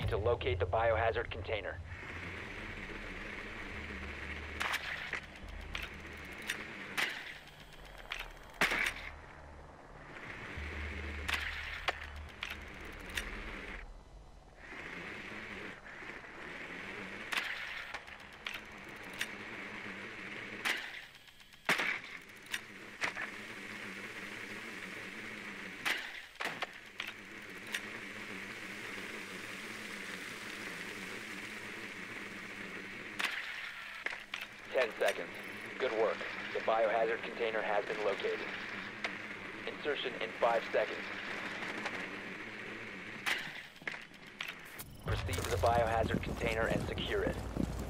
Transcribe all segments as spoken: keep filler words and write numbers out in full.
need to locate the biohazard container. Ten seconds. Good work. The biohazard container has been located. Insertion in five seconds. Proceed to the biohazard container and secure it.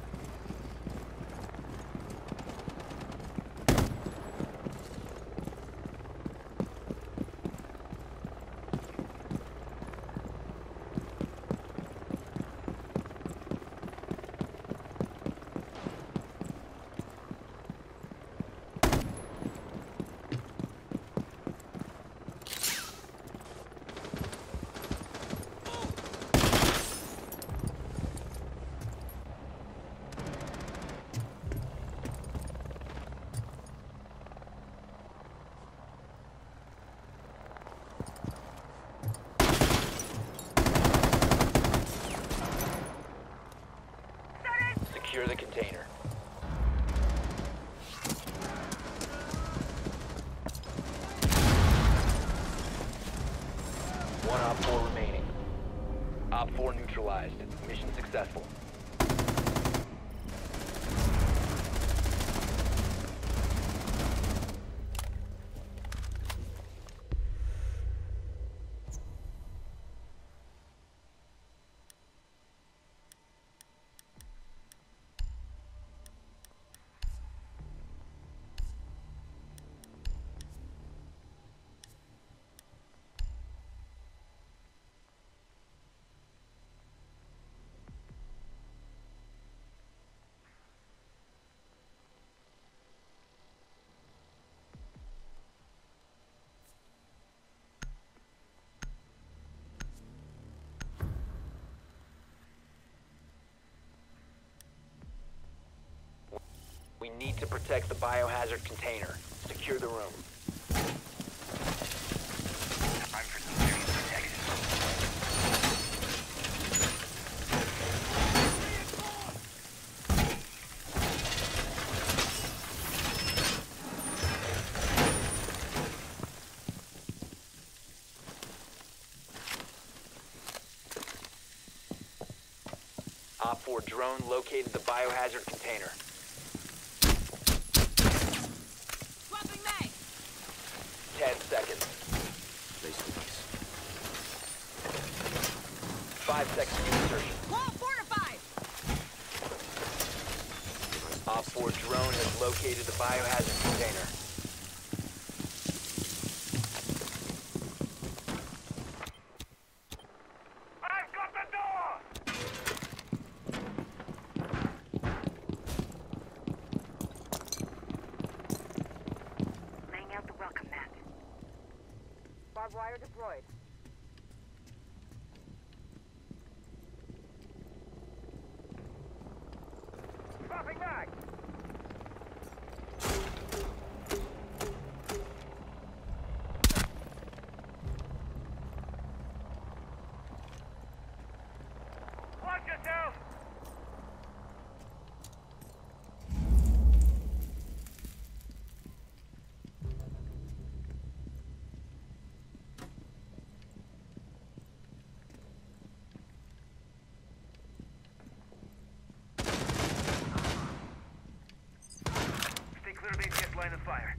Secure the container. One Op four remaining. Op four neutralized. Mission successful. We need to protect the biohazard container. Secure the room. Time for some serious protection. Op four drone located the biohazard container. Ten seconds. Five seconds to insertion. Wall fortified! Op four drone has located the biohazard container. I've got the door! Laying out the welcome mat. Barbed wire deployed. Dropping back! Watch yourself! Stay clear of A T S line of fire.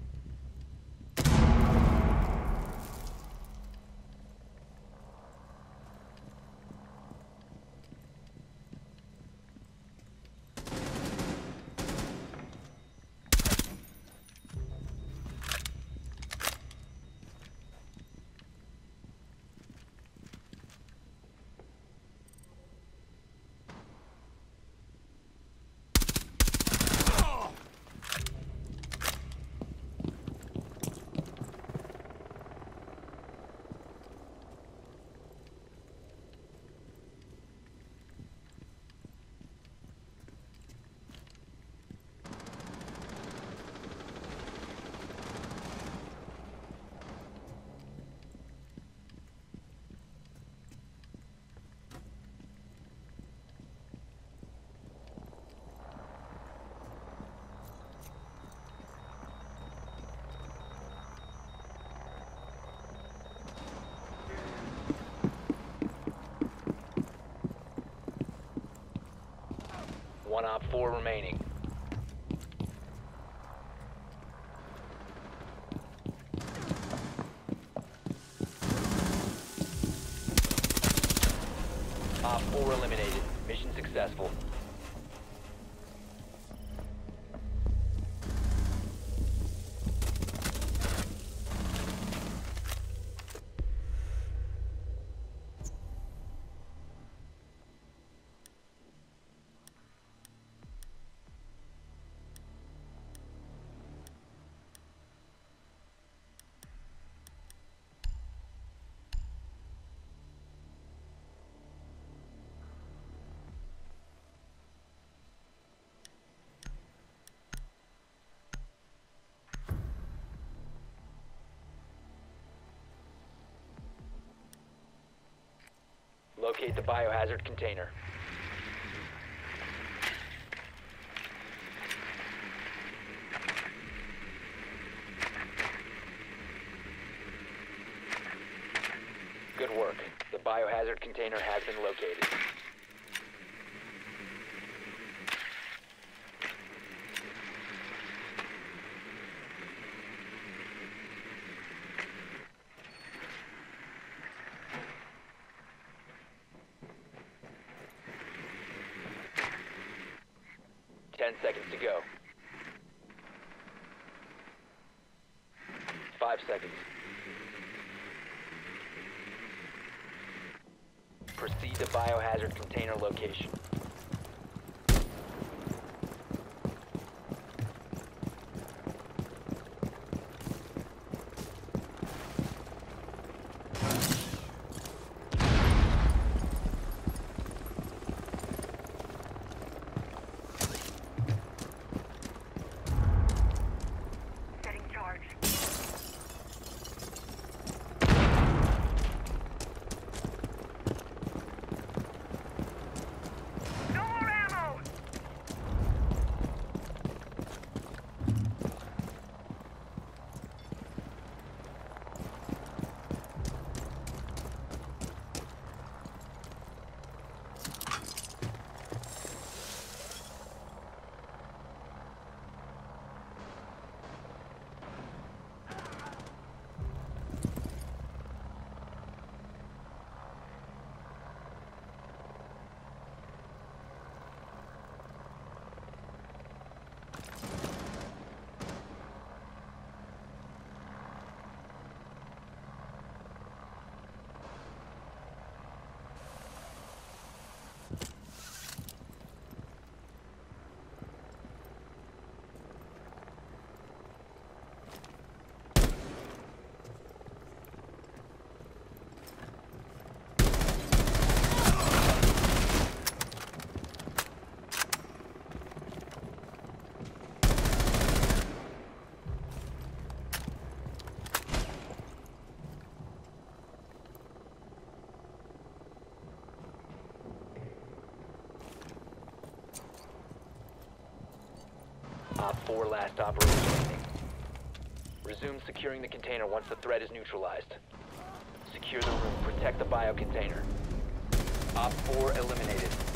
One op four remaining. Op four eliminated. Mission successful. Locate the biohazard container. Good work. The biohazard container has been located. Ten seconds to go. Five seconds. Proceed to biohazard container location. Setting charge. No more ammo! Op four last operator remaining. Resume securing the container once the threat is neutralized. Secure the room. Protect the bio container. Op four eliminated.